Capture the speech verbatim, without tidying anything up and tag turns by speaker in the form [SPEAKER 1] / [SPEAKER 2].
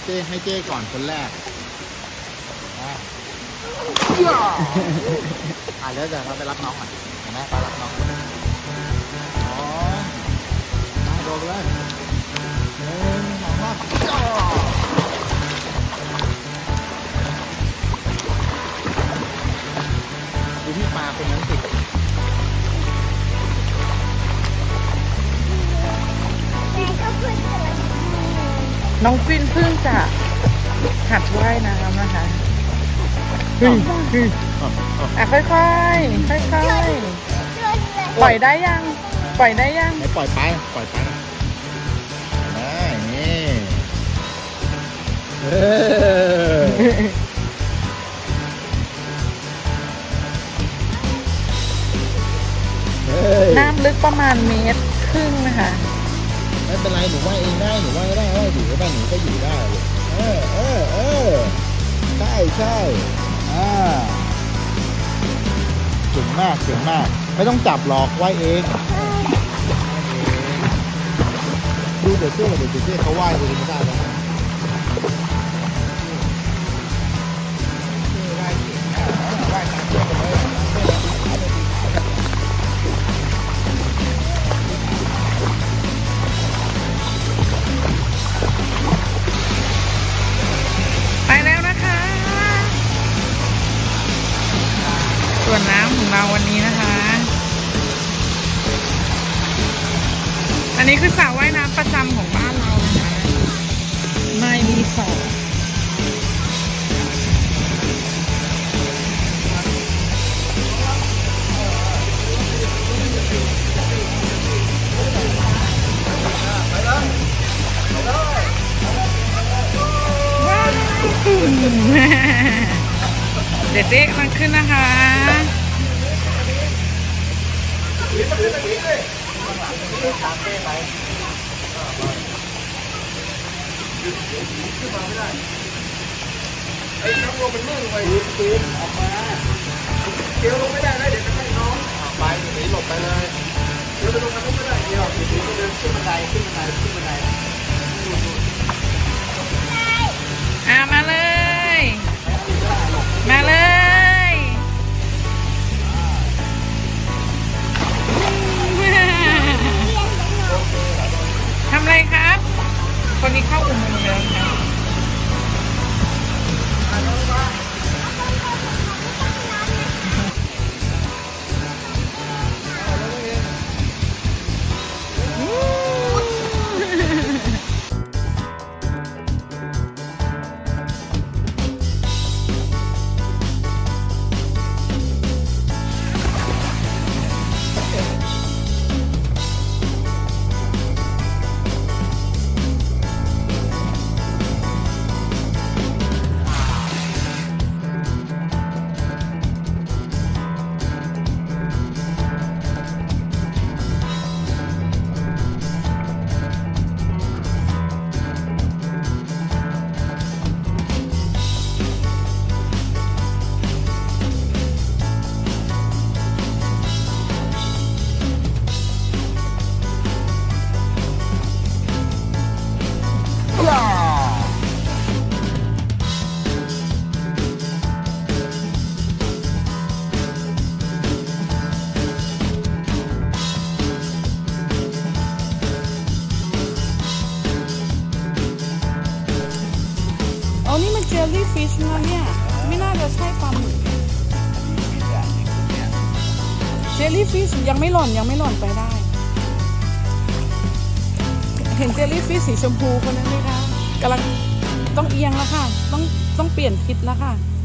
[SPEAKER 1] เจ้ให้เจ้ก่อนคนแรกอ่ะอ่ะแล้วเดี๋ยวเราไปรับน้องก่อนเห็นไหมไปรับน้องอ๋อมาโดนเลยหนึ่งสองสามดูพี่ปลาคนนั้นสิ
[SPEAKER 2] น้องฟินเพิ่งจะหัดว่ายน้ำนะคะอ่ะค่อยๆ ค่อยๆ ปล่อยได้ยัง ปล่อยได้ยัง
[SPEAKER 1] ไม่ปล่อยไปปล่อยไปได้นี่
[SPEAKER 2] น้ำลึกประมาณเมตรครึ่งนะคะ
[SPEAKER 1] ไม่เป็นไรหนูว่ายเองได้หนูว่ายได้ว่ายอยู่ได้หนูก็อยู่ได้เลยเออเออเออใช่ใช่อ่าเก่งมากเก่งมากไม่ต้องจับหรอกว่ายเองดูเดี๋ยวเจ้เดี๋ยวเจ้เขาว่ายเองไม่ได้แล้วว่ายเก่งนะว่ายตามเจ้ไปเลย
[SPEAKER 2] ไปแล้วนะคะส่วนน้ำของเราวันนี้นะคะอันนี้คือสระว่ายน้ำประจำของบ้านเรานะคะไม่มีสระเด็กๆกำลังขึ้นนะคะ
[SPEAKER 1] ไอ้น้ำลงเป็นมือไปปีนออกมาเกี่ยวลงไม่ได้นะเดี๋ยวจะให้น้องไปหนีหลบไปเลยเดี๋ยวไปลงกันไม่ได้เกี่ยวหนีก็เดินขึ้นบันไดขึ้นบันไดขึ้นบันได
[SPEAKER 2] อ่ะมาเลยมาเลยทำอะไรครับ คนนี้เข้าอุโมงค์แล้วนะนี่มันเจลลี่ฟิชนะเนี่ยไม่น่าจะใช่ปลาหมึกเจลลี่ฟิชยังไม่หล่นยังไม่หล่นไปได้เห็นเจลลี่ฟิชสีชมพูคนนั้นไหมคะกำลังต้องเอียงแล้วค่ะต้องต้องเปลี่ยนทิศแล้วค่ะ